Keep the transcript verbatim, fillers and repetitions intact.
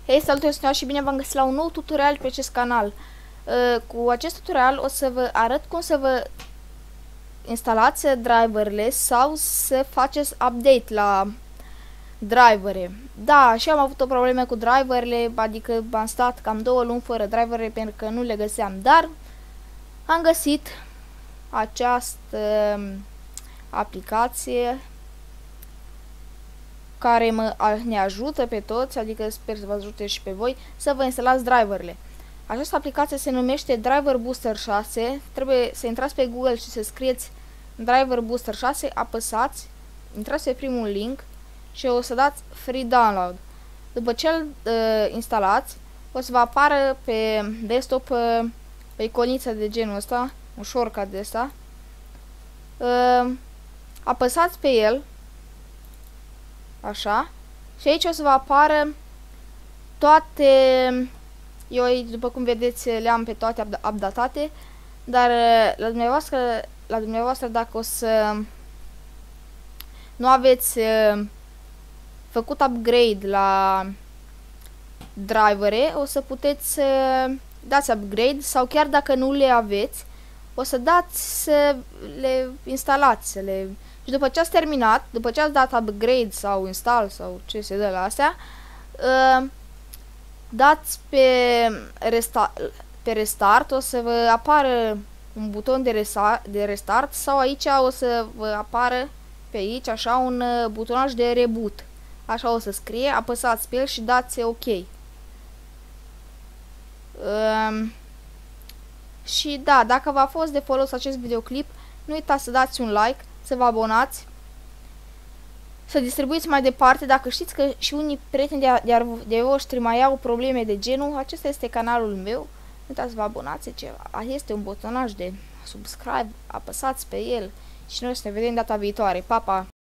Hei, salutare și bine v-am găsit la un nou tutorial pe acest canal. Uh, cu acest tutorial o să vă arăt cum să vă instalați driverele sau să faceți update la drivere. Da, și am avut o problemă cu driverele, adică am stat cam două luni fără drivere pentru că nu le găseam, dar am găsit această aplicație care mă, a, ne ajută pe toți, adică sper să vă ajute și pe voi să vă instalați driverele. Această aplicație se numește Driver Booster șase. Trebuie să intrați pe Google și să scrieți Driver Booster șase, apăsați, intrați pe primul link și o să dați free download. După ce îl uh, instalați, o să vă apară pe desktop uh, pe iconiță de genul ăsta, un shortcut de ăsta. Uh, apăsați pe el. Așa. Și aici o să vă apară toate, eu după cum vedeți le-am pe toate updatate, dar la dumneavoastră, la dumneavoastră dacă o să nu aveți făcut upgrade la drivere, o să puteți să dați upgrade sau chiar dacă nu le aveți, o să dați să le instalați, să le... Și după ce ați terminat, după ce ați dat upgrade sau install sau ce se dă la astea, uh, dați pe restart, pe restart, o să vă apară un buton de restart, de restart sau aici o să vă apară pe aici așa un uh, butonaj de reboot. Așa o să scrie, apăsați pe el și dați OK. Uh, și da, dacă v-a fost de folos acest videoclip, nu uitați să dați un like, să vă abonați, să distribuiți mai departe. Dacă știți că și unii prieteni de, de, de voștri mai au probleme de genul, acesta este canalul meu. Nu uitați să vă abonați, ceva. Este un butonaj de subscribe, apăsați pe el și noi să ne vedem data viitoare. Pa, pa!